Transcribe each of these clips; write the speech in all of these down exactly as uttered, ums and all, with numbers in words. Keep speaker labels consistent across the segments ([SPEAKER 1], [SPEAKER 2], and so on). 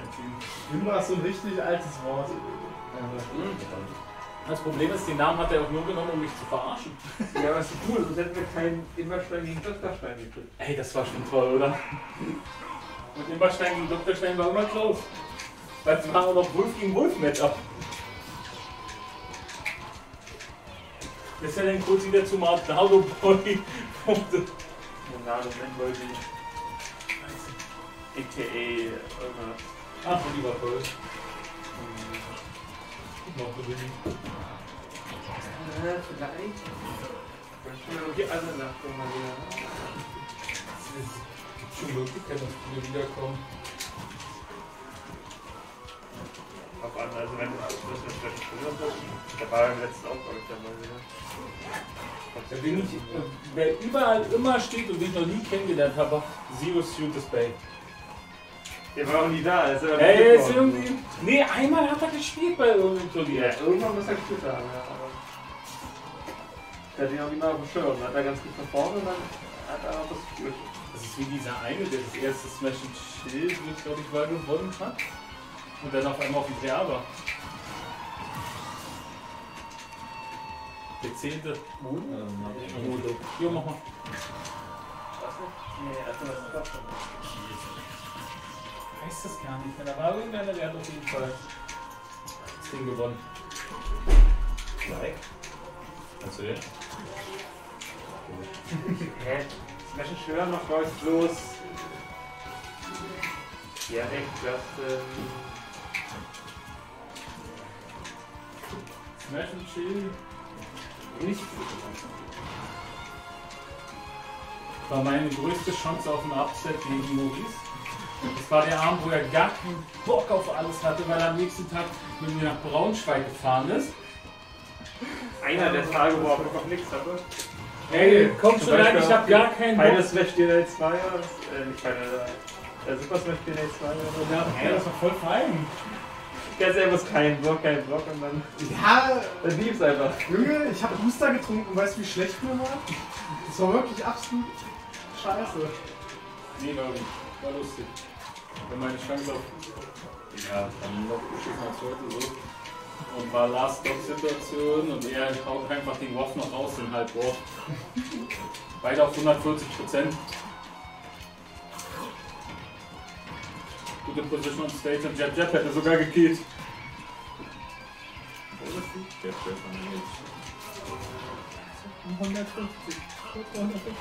[SPEAKER 1] ziehen.
[SPEAKER 2] Immer so ein richtig altes Wort.
[SPEAKER 1] Mhm. Das Problem ist, den Namen hat er auch nur genommen, um mich zu verarschen.
[SPEAKER 3] Ja, aber ist cool, sonst hätten wir keinen Immerstein gegen Doktorstein gekriegt.
[SPEAKER 1] Ey, das war schon toll, oder? Und Immerstein gegen Doktorstein war immer close. Weil es war auch noch Wolf gegen Wolf Matchup. Ist ja dann kurz wieder zum Arnado Boy.
[SPEAKER 3] Monado Manboy, A K A irgendwas.
[SPEAKER 1] Ach, lieber Boy. Noch gewinnen.
[SPEAKER 3] Äh, vielleicht. Die andere Nacht mal wieder.
[SPEAKER 1] Es gibt schon Möglichkeiten, dass viele wiederkommen.
[SPEAKER 3] Auf an, also wenn du das vielleicht früher bist, da war im letzten auch, glaube ich, dann mal wieder.
[SPEAKER 1] Ja, wen ich, äh, wer überall immer steht und den ich noch nie kennengelernt habe, Zero Suit is Bay.
[SPEAKER 3] Der war auch nie da, also
[SPEAKER 1] Ey, ist irgendwie. Nee, einmal hat er gespielt bei irgendeinem Turnier.
[SPEAKER 3] Ja, irgendwann muss er gespielt haben, ja. Aber der hat ihn auch nicht mal auf dem Schirm. Dann hat er ganz gut performt und dann hat er auch was gespielt.
[SPEAKER 1] Das ist wie dieser eine, der das erste Smash and Chill, glaube ich, war gewonnen hat. Und dann auf einmal auf dem Theater. Der zehnte. Modo. Jo, mach mal.
[SPEAKER 3] Was nicht? Nee, also das ist doch schon.
[SPEAKER 1] Ich weiß das gar nicht mehr. Da war irgendeiner, der hat auf jeden Fall das Ding gewonnen.
[SPEAKER 4] Like? Kannst du den?
[SPEAKER 3] Hä? Smash and Schwör noch, glaube ich, bloß. Ja, echt, Justin.
[SPEAKER 1] Smash and Chill.
[SPEAKER 3] Nicht.
[SPEAKER 1] War meine größte Chance auf ein Upset gegen Maurice. Das war der Abend, wo er gar keinen Bock auf alles hatte, weil er am nächsten Tag mit mir nach Braunschweig gefahren ist.
[SPEAKER 3] Einer der Tage, wo er noch nichts hatte.
[SPEAKER 1] Ey, komm schon rein, ich hab gar keinen Bock.
[SPEAKER 3] Final Smash D L zwei, äh, nicht Final, äh, Super Smash D L zwei oder so.
[SPEAKER 1] Ja, ey, das war voll fein.
[SPEAKER 3] Ganz einfach kein Block, kein Block und dann.
[SPEAKER 2] Ja,
[SPEAKER 3] Dann lief's einfach.
[SPEAKER 2] Junge, ich hab Booster getrunken und weißt du, wie schlecht mir war? Das war wirklich absolut scheiße.
[SPEAKER 1] Nee, war nicht. War lustig. Wenn meine Chance auf. Ja, dann noch beschissen als heute so. Und war Last-Stop-Situation und er haut einfach den Waff noch raus in halb Waff. Beide auf hundertvierzig Prozent. Gute Position on Stage und Jab Jab hätte sogar gekillt.
[SPEAKER 4] Wo ist die? Der Chef von der Milch.
[SPEAKER 1] hundertfünfzig. hundertfünfzig.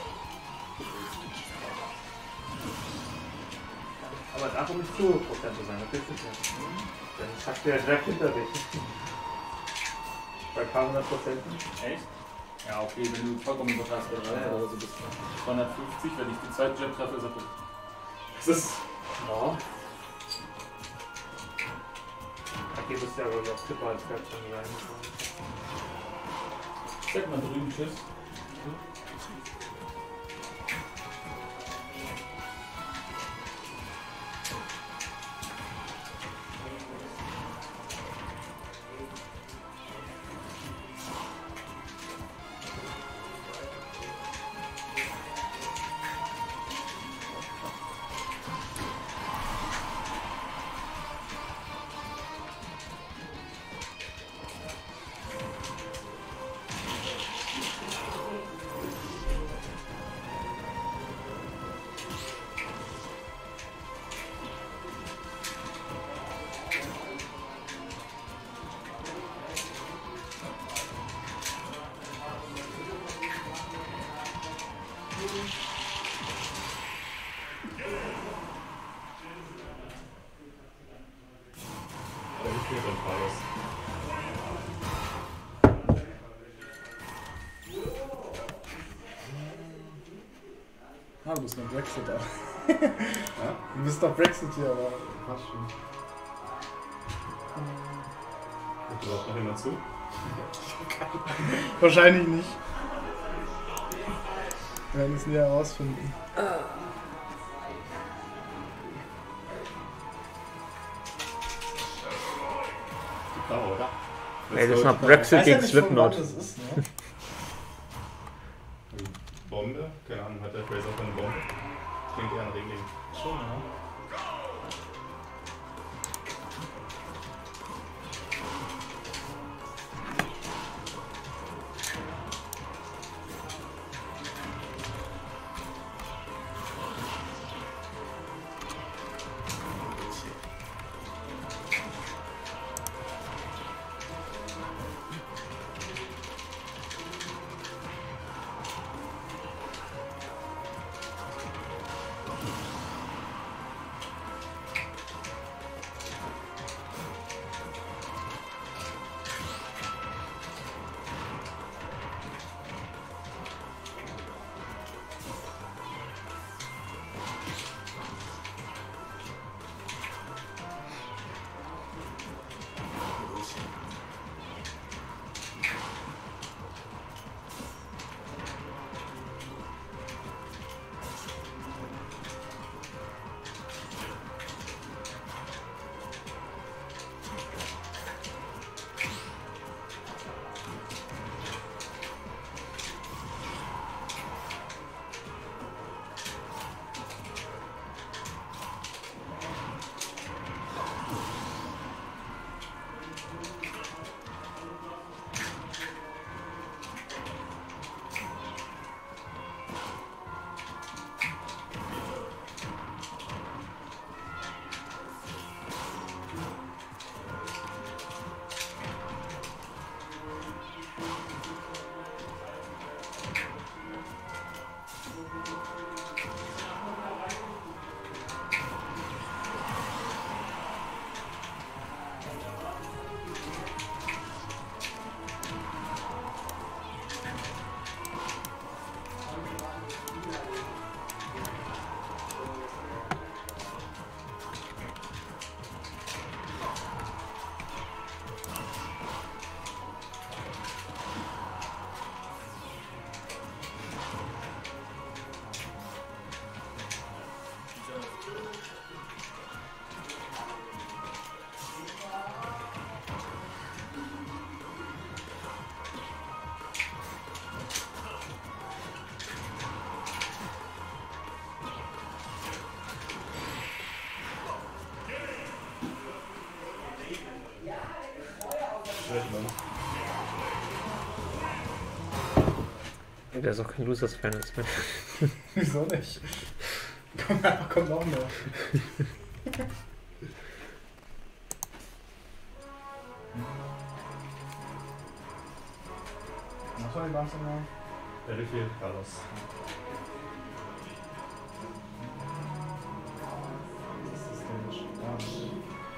[SPEAKER 3] Aber darf auch nicht zu Prozent sein, das ist ja. Dann schackt der direkt hinter dich. Bei ein paar hundert Prozent.
[SPEAKER 1] Echt? Ja, okay, wenn du vollkommen überrascht bist, ja. Oder so bist zweihundertfünfzig, wenn ich den zweiten Jab treffe, ist er gut. Das ist. Ja.
[SPEAKER 3] Okay, bist ja wohl auf Tipper als Gott schon sein.
[SPEAKER 1] Sag mal drüben Tschüss.
[SPEAKER 2] Ah, du bist noch Brexit, aber. Ja? Du bist doch Brexit hier, aber passt schon.
[SPEAKER 4] Hört überhaupt noch jemand zu?
[SPEAKER 2] Wahrscheinlich nicht. Wir werden es nie herausfinden.
[SPEAKER 4] Klar, oder?
[SPEAKER 5] Ey, das ist noch Brexit gegen Slipknot.
[SPEAKER 2] Das ist, ne?
[SPEAKER 4] Bombe? Keine Ahnung, hat der Fraser auch eine Bombe? Klingt eher an Regling.
[SPEAKER 2] Schon, ja.
[SPEAKER 5] Ja, der ist auch kein Losers-Fan jetzt mehr.
[SPEAKER 2] Wieso nicht? Komm, komm noch mehr. Was soll die Barcelona?
[SPEAKER 4] Battlefield, Carlos.
[SPEAKER 2] Das ist das Stage. Ah.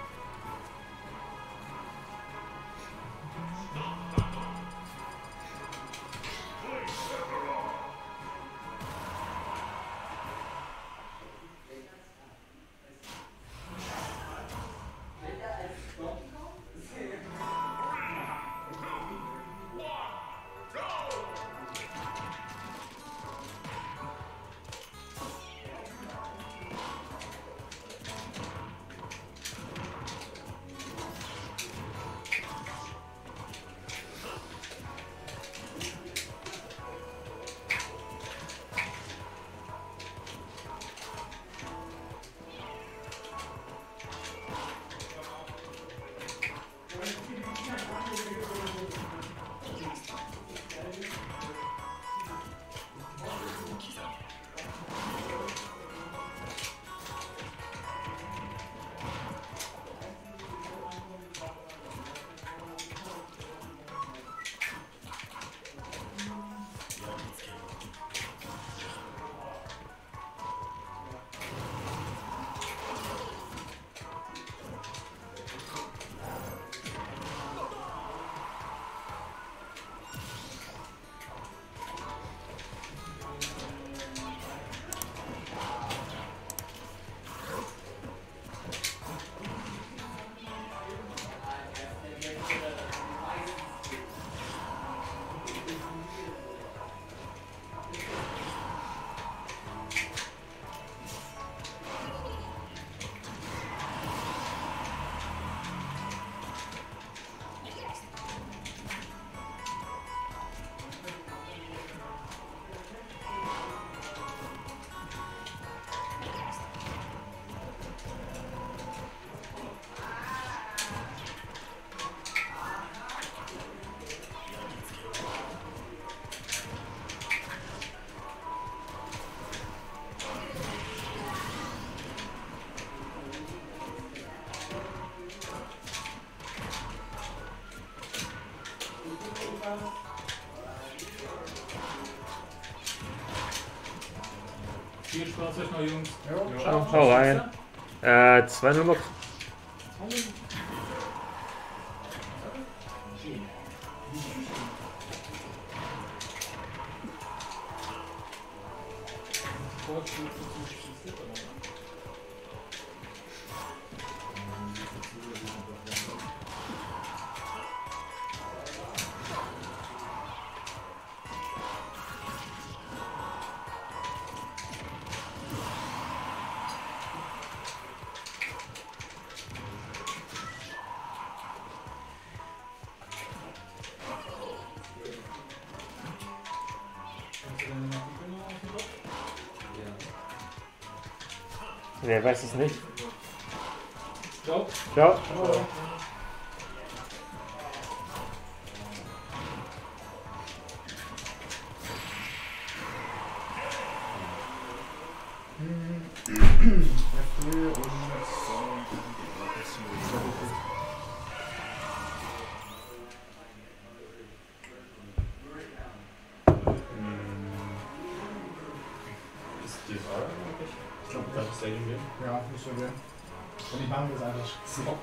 [SPEAKER 1] Viel Spaß euch noch, Jungs.
[SPEAKER 2] Jo.
[SPEAKER 5] Ciao, hau rein. Äh, zwei null noch. Wer weiß es nicht.
[SPEAKER 1] Ciao.
[SPEAKER 5] Ciao.
[SPEAKER 4] Ist die Frage eigentlich? Ich glaube, das ist der hier.
[SPEAKER 2] Ja, nicht so gern. Und ich mache das einfach so.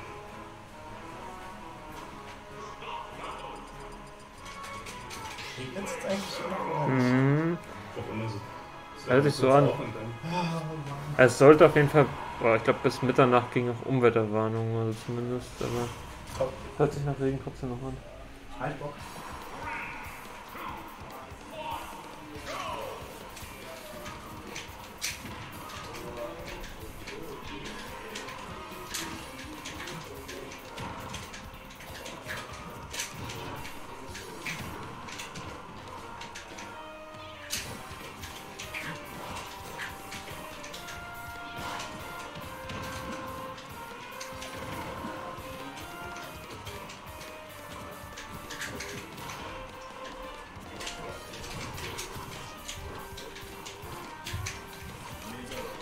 [SPEAKER 2] Regnet es jetzt eigentlich immer oder nicht?
[SPEAKER 5] Mhm.
[SPEAKER 4] Ich glaube immer so.
[SPEAKER 5] Hört sich so an.
[SPEAKER 4] Auf und dann-
[SPEAKER 2] Ah, Mann.
[SPEAKER 5] Es sollte auf jeden Fall, boah, ich glaube bis Mitternacht ging auch Unwetterwarnung, also zumindest, aber
[SPEAKER 2] Top.
[SPEAKER 5] hört sich nach Regen trotzdem noch an.
[SPEAKER 2] Halt Bock.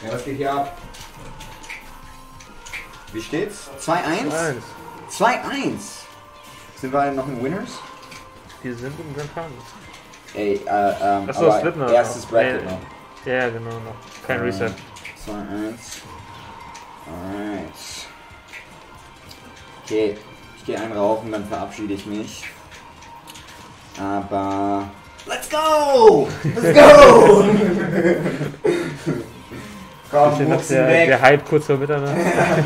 [SPEAKER 6] Ja, was geht hier ab? Wie steht's? zwei eins?
[SPEAKER 5] Eins.
[SPEAKER 6] zwei eins! Sind wir noch in Winners?
[SPEAKER 5] Wir sind im Grand Final.
[SPEAKER 6] Ey, äh, ähm,
[SPEAKER 5] Achso,
[SPEAKER 6] aber
[SPEAKER 5] Slipknot
[SPEAKER 6] erstes
[SPEAKER 5] noch.
[SPEAKER 6] Bracket
[SPEAKER 5] Nee.
[SPEAKER 6] noch.
[SPEAKER 5] Ja, ja, genau, noch. Kein
[SPEAKER 6] Äh,
[SPEAKER 5] Reset.
[SPEAKER 6] zwei eins. Alright. Okay, ich gehe einen rauchen, dann verabschiede ich mich. Aber... Let's go! Let's go! Komm,
[SPEAKER 5] Bisschen noch
[SPEAKER 6] Mucksen
[SPEAKER 5] der,
[SPEAKER 6] weg!
[SPEAKER 5] der Hype kurz vor Mitternacht.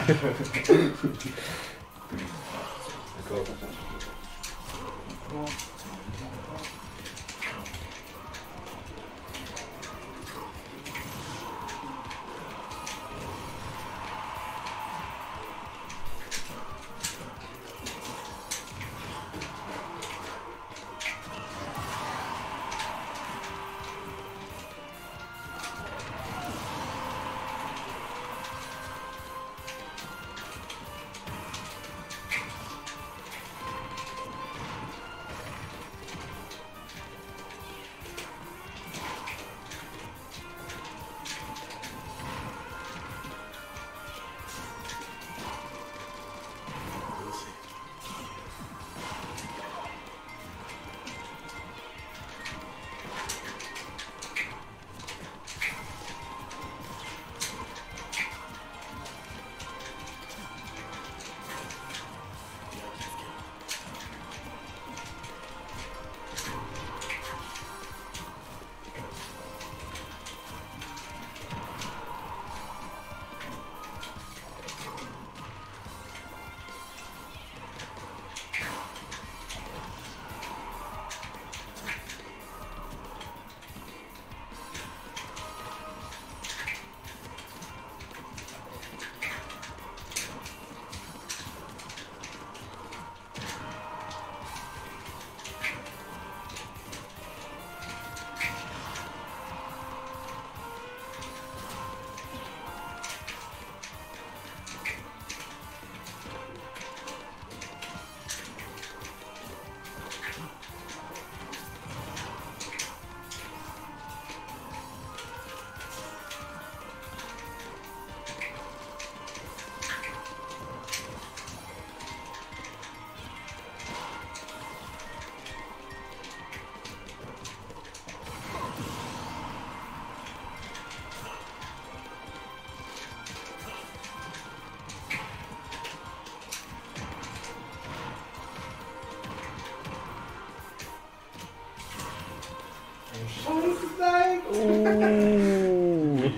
[SPEAKER 5] Uh,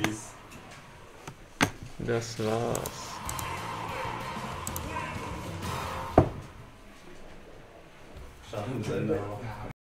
[SPEAKER 5] das war's.
[SPEAKER 4] Schaden Ende.